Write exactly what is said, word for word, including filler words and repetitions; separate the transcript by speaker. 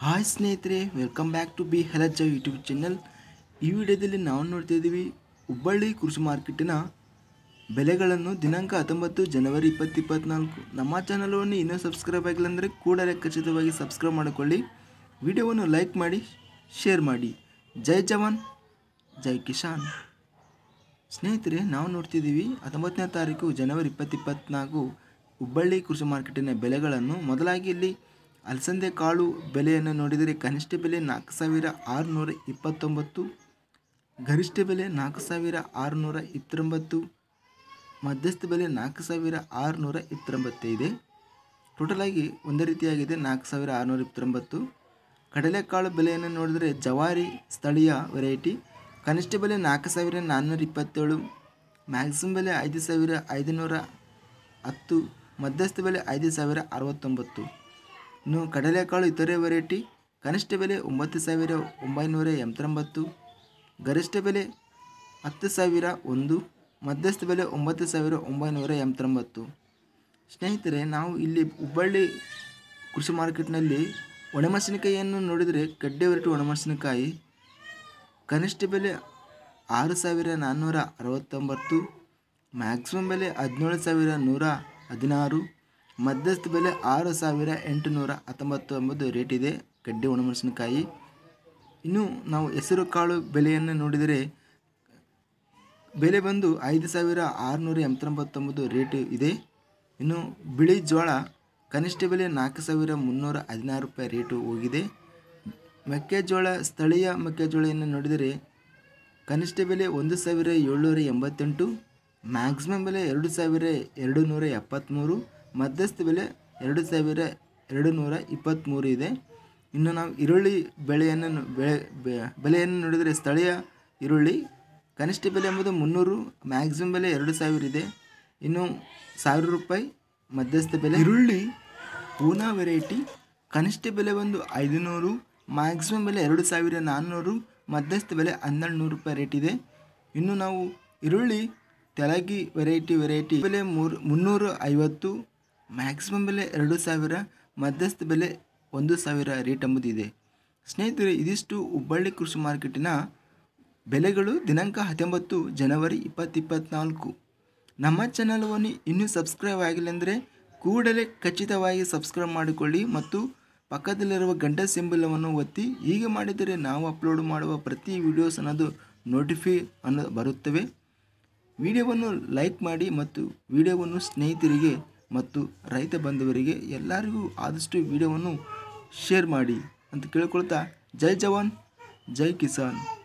Speaker 1: Hi ಸ್ನೇಹಿತರೆ, welcome back to B ಹೆಲಜ್ YouTube channel. ಈ ವಿಡಿಯೋದಲ್ಲಿ ನಾವು ನೋಡ್ತಾ ಇದ್ದೀವಿ ಹುಬ್ಬಳ್ಳಿ ಕೃಷಿ ಮಾರ್ಕೆಟಿನ ಬೆಲೆಗಳನ್ನು ದಿನಾಂಕ ಹತ್ತೊಂಬತ್ತು ಜನವರಿ ಇಪ್ಪತ್ತು ಇಪ್ಪತ್ತ್ನಾಲ್ಕು. ನಮ್ಮ ಚಾನಲನ್ನು ಇನ್ನೂ ಸಬ್ಸ್ಕ್ರೈಬ್ ಆಗಿಲ್ಲ ಅಂದರೆ ಕೂಡಲೇ ಖಚಿತವಾಗಿ ಸಬ್ಸ್ಕ್ರೈಬ್ ಮಾಡಿಕೊಳ್ಳಿ. ವಿಡಿಯೋವನ್ನು ಲೈಕ್ ಮಾಡಿ, ಶೇರ್ ಮಾಡಿ. ಜೈ ಜವಾನ್, ಜೈ ಕಿಸಾನ್. ಸ್ನೇಹಿತರೆ, ನಾವು ನೋಡ್ತಿದ್ದೀವಿ ಹತ್ತೊಂಬತ್ತನೇ ತಾರೀಕು ಜನವರಿ ಇಪ್ಪತ್ತು ಇಪ್ಪತ್ತ್ನಾಲ್ಕು ಹುಬ್ಬಳ್ಳಿ ಕೃಷಿ ಮಾರ್ಕೆಟಿನ ಬೆಲೆಗಳನ್ನು. ಮೊದಲಾಗಿ ಇಲ್ಲಿ ಅಲಸಂದೆ ಕಾಳು ಬೆಲೆಯನ್ನು ನೋಡಿದರೆ ಕನಿಷ್ಠ ಬೆಲೆ ನಾಲ್ಕು ಸಾವಿರ ಆರುನೂರ ಇಪ್ಪತ್ತೊಂಬತ್ತು, ಗರಿಷ್ಠ ಬೆಲೆ ನಾಲ್ಕು ಸಾವಿರ ಆರುನೂರ ಇಪ್ಪತ್ತೊಂಬತ್ತು, ಮಧ್ಯಸ್ಥ ಬೆಲೆ ನಾಲ್ಕು ಸಾವಿರ ಆರುನೂರ ಇಪ್ಪತ್ತೊಂಬತ್ತು ಇದೆ. ಟೋಟಲಾಗಿ ಒಂದೇ ರೀತಿಯಾಗಿದೆ, ನಾಲ್ಕು ಸಾವಿರ ಆರುನೂರ ಇಪ್ಪತ್ತೊಂಬತ್ತು. ಕಡಲೆಕಾಳು ಬೆಲೆಯನ್ನು ನೋಡಿದರೆ ಜವಾರಿ ಸ್ಥಳೀಯ ವೆರೈಟಿ ಕನಿಷ್ಠ ಬೆಲೆ ನಾಲ್ಕು ಸಾವಿರ ನಾನ್ನೂರ ಇಪ್ಪತ್ತೇಳು, ಮ್ಯಾಕ್ಸಿಮಮ್ ಬೆಲೆ ಐದು ಸಾವಿರ ಐದುನೂರ ಹತ್ತು, ಮಧ್ಯಸ್ಥ ಬೆಲೆ ಐದು ಸಾವಿರ ಅರವತ್ತೊಂಬತ್ತು. ಇನ್ನು ಕಡಲೆಕಾಳು ಇತರೆ ವೆರೈಟಿ ಕನಿಷ್ಠ ಬೆಲೆ ಒಂಬತ್ತು ಸಾವಿರ ಒಂಬೈನೂರ ಎಂಬತ್ತೊಂಬತ್ತು, ಗರಿಷ್ಠ ಬೆಲೆ ಹತ್ತು ಸಾವಿರ ಒಂದು, ಮಧ್ಯಸ್ಥ ಬೆಲೆ ಒಂಬತ್ತು ಸಾವಿರ ಒಂಬೈನೂರ ಎಂಬತ್ತೊಂಬತ್ತು. ಸ್ನೇಹಿತರೆ, ನಾವು ಇಲ್ಲಿ ಹುಬ್ಬಳ್ಳಿ ಕೃಷಿ ಮಾರ್ಕೆಟ್ನಲ್ಲಿ ಒಣಮೆಣಸಿನಕಾಯಿಯನ್ನು ನೋಡಿದರೆ ಕಡ್ಡೆ ವೆರೈಟಿ ಒಣಮೆಣಸಿನಕಾಯಿ ಕನಿಷ್ಠ ಬೆಲೆ ಆರು ಸಾವಿರ ನಾನ್ನೂರ ಅರವತ್ತೊಂಬತ್ತು, ಮ್ಯಾಕ್ಸಿಮಮ್ ಬೆಲೆ ಹದಿನೇಳು ಸಾವಿರ ನೂರ ಹದಿನಾರು, ಮಧ್ಯಸ್ಥ ಬೆಲೆ ಆರು ಸಾವಿರ ಎಂಟುನೂರ ಹತ್ತೊಂಬತ್ತು ಎಂಬುದು ರೇಟ್ ಇದೆ ಗಡ್ಡೆ ಒಣಮೆಣಸಿನಕಾಯಿ. ಇನ್ನು ನಾವು ಹೆಸರು ಕಾಳು ಬೆಲೆಯನ್ನು ನೋಡಿದರೆ ಬೆಲೆ ಬಂದು ಐದು ಸಾವಿರ ಆರುನೂರ ಎಂಬತ್ತೊಂಬತ್ತು ರೇಟ್ ಇದೆ. ಇನ್ನು ಬಿಳಿ ಜೋಳ ಕನಿಷ್ಠ ಬೆಲೆ ನಾಲ್ಕು ಸಾವಿರ ಮುನ್ನೂರ ಹದಿನಾರು ರೂಪಾಯಿ ರೇಟು ಹೋಗಿದೆ. ಮೆಕ್ಕೆಜೋಳ ಸ್ಥಳೀಯ ಮೆಕ್ಕೆಜೋಳವನ್ನು ನೋಡಿದರೆ ಕನಿಷ್ಠ ಬೆಲೆ ಒಂದು ಸಾವಿರ ಏಳ್ನೂರ ಎಂಬತ್ತೆಂಟು, ಮ್ಯಾಕ್ಸಿಮಮ್ ಬೆಲೆ ಎರಡು ಸಾವಿರ ಎರಡು ನೂರ ಎಪ್ಪತ್ತ್ಮೂರು, ಮಧ್ಯಸ್ಥ ಬೆಲೆ ಎರಡು ಸಾವಿರ ಎರಡು ನೂರ ಇಪ್ಪತ್ತ್ಮೂರು ಇದೆ. ಇನ್ನು ನಾವು ಈರುಳ್ಳಿ ಬೆಳೆಯನ್ನು ಬೆಳೆ ಬೆಲೆಯನ್ನು ನೋಡಿದರೆ ಸ್ಥಳೀಯ ಈರುಳ್ಳಿ ಕನಿಷ್ಠ ಬೆಲೆ ಎಂಬುದು ಮುನ್ನೂರು, ಮ್ಯಾಕ್ಸಿಮಮ್ ಬೆಲೆ ಎರಡು ಸಾವಿರ ಇದೆ. ಇನ್ನು ಸಾವಿರ ರೂಪಾಯಿ ಮಧ್ಯಸ್ಥ ಬೆಲೆ. ಈರುಳ್ಳಿ ಪೂನಾ ವೆರೈಟಿ ಕನಿಷ್ಠ ಬೆಲೆ ಒಂದು ಐದುನೂರು, ಮ್ಯಾಕ್ಸಿಮಮ್ ಬೆಲೆ ಎರಡು ಸಾವಿರ ನಾನ್ನೂರು, ಮಧ್ಯಸ್ಥ ಬೆಲೆ ಹನ್ನೆರಡು ನೂರು ರೂಪಾಯಿ ರೇಟ್ ಇದೆ. ಇನ್ನು ನಾವು ಈರುಳ್ಳಿ ತೆಲಗಿ ವೆರೈಟಿ ವೆರೈಟಿ ಬೆಲೆ ಮೂರು ಮುನ್ನೂರ ಐವತ್ತು, ಮ್ಯಾಕ್ಸಿಮಮ್ ಬೆಲೆ ಎರಡು ಸಾವಿರ, ಮಧ್ಯಸ್ಥ ಬೆಲೆ ಒಂದು ಸಾವಿರ ರೇಟ್ ಎಂಬುದಿದೆ. ಸ್ನೇಹಿತರೆ, ಇದಿಷ್ಟು ಹುಬ್ಬಳ್ಳಿ ಕೃಷಿ ಮಾರ್ಕೆಟಿನ ಬೆಲೆಗಳು ದಿನಾಂಕ ಹತ್ತೊಂಬತ್ತು ಜನವರಿ ಇಪ್ಪತ್ತು ಇಪ್ಪತ್ತ್ನಾಲ್ಕು. ನಮ್ಮ ಚಾನಲವನ್ನು ಇನ್ನೂ ಸಬ್ಸ್ಕ್ರೈಬ್ ಆಗಿಲ್ಲ ಅಂದರೆ ಕೂಡಲೇ ಖಚಿತವಾಗಿ ಸಬ್ಸ್ಕ್ರೈಬ್ ಮಾಡಿಕೊಳ್ಳಿ ಮತ್ತು ಪಕ್ಕದಲ್ಲಿರುವ ಗಂಟೆ ಸಿಂಬಲವನ್ನು ಒತ್ತಿ. ಹೀಗೆ ಮಾಡಿದರೆ ನಾವು ಅಪ್ಲೋಡ್ ಮಾಡುವ ಪ್ರತಿ ವಿಡಿಯೋಸ್ ಅನ್ನೋದು ನೋಟಿಫೈ ಅನ್ನೋ ಬರುತ್ತವೆ. ವಿಡಿಯೋವನ್ನು ಲೈಕ್ ಮಾಡಿ ಮತ್ತು ವಿಡಿಯೋವನ್ನು ಸ್ನೇಹಿತರಿಗೆ ಮತ್ತು ರೈತ ಬಂಧುವರಿಗೆ ಎಲ್ಲರಿಗೂ ಆದಷ್ಟು ವಿಡಿಯೋವನ್ನು ಶೇರ್ ಮಾಡಿ ಅಂತ ಕೇಳಿಕೊಳ್ತಾ, ಜೈ ಜವಾನ್, ಜೈ ಕಿಸಾನ್.